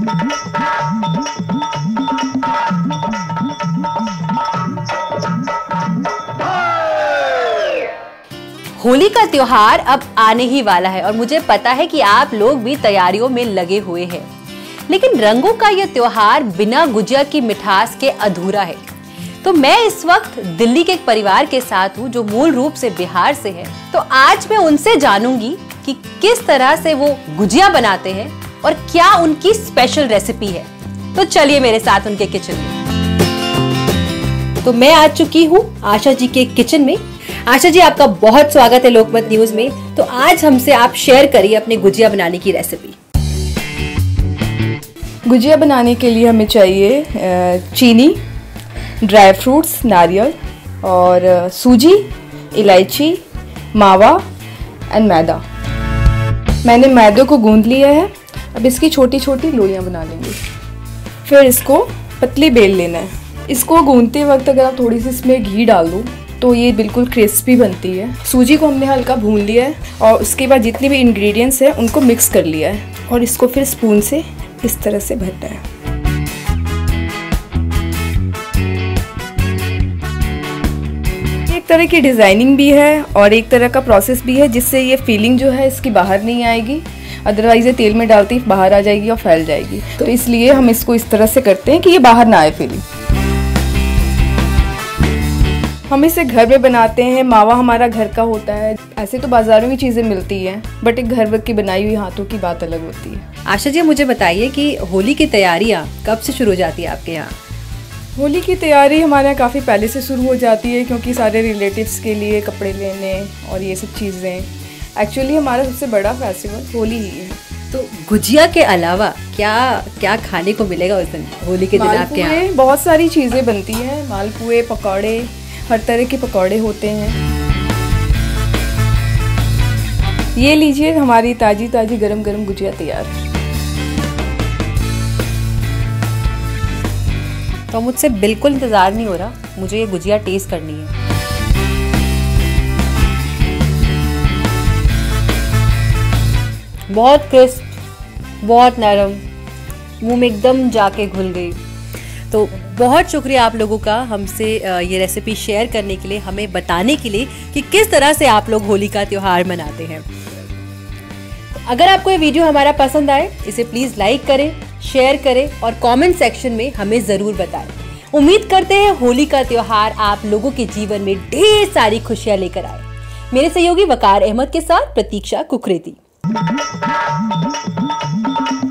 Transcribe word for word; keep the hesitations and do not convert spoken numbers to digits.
होली का त्योहार अब आने ही वाला है और मुझे पता है कि आप लोग भी तैयारियों में लगे हुए हैं। लेकिन रंगों का यह त्योहार बिना गुजिया की मिठास के अधूरा है। तो मैं इस वक्त दिल्ली के एक परिवार के साथ हूँ जो मूल रूप से बिहार से है। तो आज मैं उनसे जानूंगी कि किस तरह से वो गुजिया बनाते हैं और क्या उनकी स्पेशल रेसिपी है। तो चलिए मेरे साथ उनके किचन में। तो मैं आ चुकी हूँ आशा जी के किचन में। आशा जी, आपका बहुत स्वागत है लोकमत न्यूज में। तो आज हमसे आप शेयर करिए अपने गुजिया बनाने की रेसिपी। गुजिया बनाने के लिए हमें चाहिए चीनी, ड्राई फ्रूट्स, नारियल और सूजी, इलायची, मावा एंड मैदा। मैंने मैदे को गूंद लिया है। अब इसकी छोटी छोटी लोइयां बना लेंगे। फिर इसको पतली बेल लेना है। इसको गूंदते वक्त अगर आप थोड़ी सी इसमें घी डाल दो तो ये बिल्कुल क्रिस्पी बनती है। सूजी को हमने हल्का भून लिया है और उसके बाद जितने भी इंग्रेडिएंट्स हैं उनको मिक्स कर लिया है और इसको फिर स्पून से इस तरह से भरना है। एक तरह की डिज़ाइनिंग भी है और एक तरह का प्रोसेस भी है जिससे ये फीलिंग जो है इसकी बाहर नहीं आएगी, अदरवाइज ये तेल में डालते ही बाहर आ जाएगी और फैल जाएगी। तो इसलिए हम इसको इस तरह से करते हैं कि ये बाहर ना आए फीलिंग। हम इसे घर में बनाते हैं। मावा हमारा घर का होता है। ऐसे तो बाजारों में चीज़ें मिलती हैं बट एक घर की बनाई हुई हाथों की बात अलग होती है। आशा जी, मुझे बताइए कि होली की तैयारियां कब से शुरू हो जाती है आपके यहाँ? होली की तैयारी हमारे यहाँ काफ़ी पहले से शुरू हो जाती है क्योंकि सारे रिलेटिव्स के लिए कपड़े लेने और ये सब चीज़ें। एक्चुअली हमारा सबसे बड़ा फेस्टिवल होली ही है। तो गुजिया के अलावा क्या क्या खाने को मिलेगा उस दिन, होली के दिन आपके यहाँ? बहुत सारी चीज़ें बनती हैं। मालपुए, पकौड़े, हर तरह के पकौड़े होते हैं। ये लीजिए हमारी ताजी ताजी गरम गरम गुजिया तैयार है। तो मुझसे बिल्कुल इंतज़ार नहीं हो रहा, मुझे ये गुजिया टेस्ट करनी है। बहुत क्रिस्प, बहुत नरम, मुंह में एकदम जाके घुल गई। तो बहुत शुक्रिया आप लोगों का हमसे ये रेसिपी शेयर करने के लिए, हमें बताने के लिए कि किस तरह से आप लोग होली का त्योहार मनाते हैं। अगर आपको ये वीडियो हमारा पसंद आए, इसे प्लीज़ लाइक करें, शेयर करें और कमेंट सेक्शन में हमें ज़रूर बताएं। उम्मीद करते हैं होली का त्योहार आप लोगों के जीवन में ढेर सारी खुशियाँ लेकर आए। मेरे सहयोगी वकार अहमद के साथ प्रतीक्षा कुकरेती।